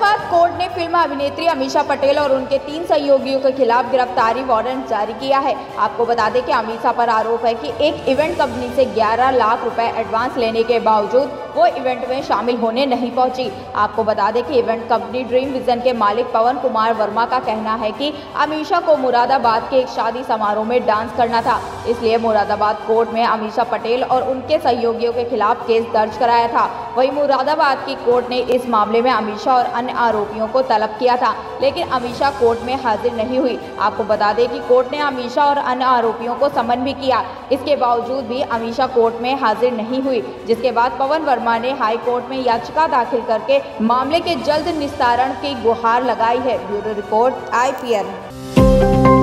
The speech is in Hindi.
मुरादाबाद कोर्ट ने फिल्म अभिनेत्री अमीषा पटेल और उनके 3 सहयोगियों के खिलाफ गिरफ्तारी वारंट जारी किया है। आपको बता दें कि अमीषा पर आरोप है कि एक इवेंट कंपनी से 11 लाख रुपए एडवांस लेने के बावजूद वो इवेंट में शामिल होने नहीं पहुंची। आपको बता दें कि इवेंट कंपनी ड्रीम विजन के मालिक पवन कुमार वर्मा का कहना है कि अमीषा को मुरादाबाद के एक शादी समारोह में डांस करना था, इसलिए मुरादाबाद कोर्ट में अमीषा पटेल और उनके सहयोगियों के खिलाफ केस दर्ज कराया था। वहीं मुरादाबाद की कोर्ट ने इस मामले में अमीषा और अन्य आरोपियों को तलब किया था, लेकिन अमीषा कोर्ट में हाजिर नहीं हुई। आपको बता दें कि कोर्ट ने अमीषा और अन्य आरोपियों को समन भी किया, इसके बावजूद भी अमीषा कोर्ट में हाजिर नहीं हुई, जिसके बाद पवन वर्मा ने हाई कोर्ट में याचिका दाखिल करके मामले के जल्द निस्तारण की गुहार लगाई है। Bureau report IPN।